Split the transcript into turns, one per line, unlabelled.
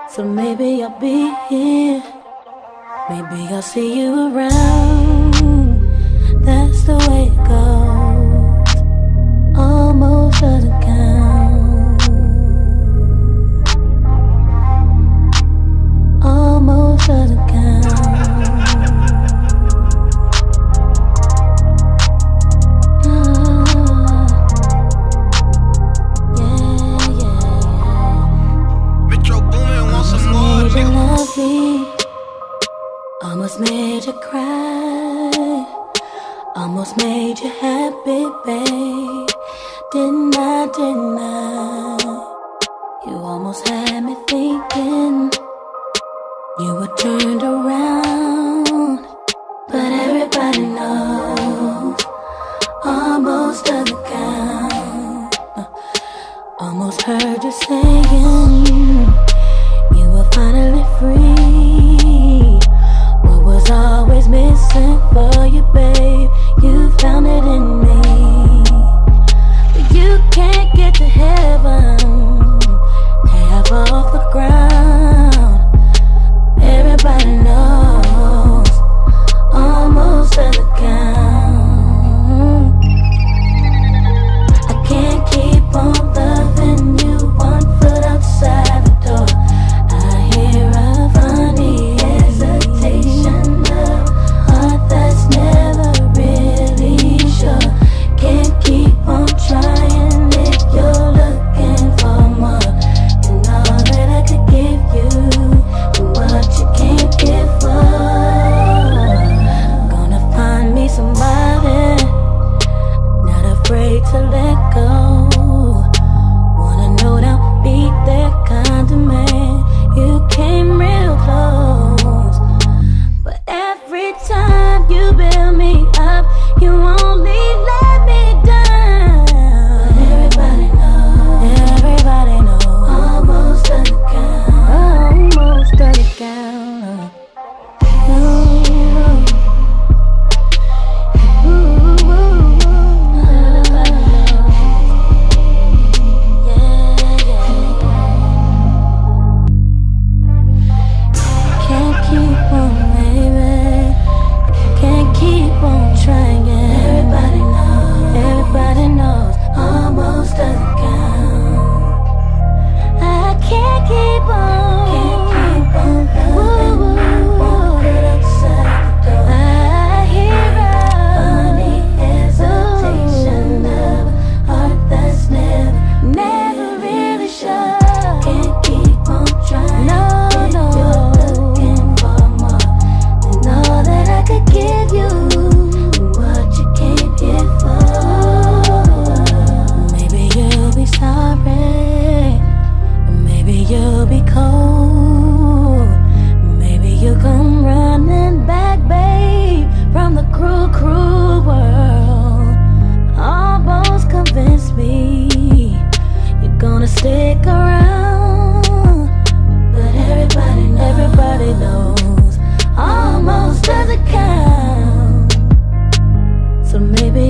So maybe I'll be here, maybe I'll see you around. That's the way it goes, almost doesn't count, almost doesn't count. Almost made you cry, almost made you happy, babe. Didn't I? You almost had me thinking you were turned around. But everybody knows almost doesn't count. Almost heard you saying you were finally free. Always missing for you, babe. You found it in me. But you can't get to heaven half off the ground. Everybody knows almost doesn't count. I can't keep on loving you, one foot outside the door. I hear a funny hesitation, that's never really sure. Can't keep on trying if you're looking for more than all that I could give you, and what you can't give for. Gonna find me somebody not afraid to let go. Wanna know now, be that kind of man. You came real close, but every time you build me up, you only let me down. But everybody knows almost doesn't count, almost doesn't count. Can't keep on, baby. Can't keep on trying. Everybody knows almost doesn't count. I can't keep on loving you, one foot outside the door. I hear a funny hesitation of a heart that's never really sure. Can't keep on trying. No, you're looking for more than all that I could give you, and what you came here for. Maybe you'll be sorry, or maybe you'll be cold. Maybe you'll come running back, babe, from the cruel world. Almost convinced me you're gonna stick around. But everybody knows almost doesn't count. So maybe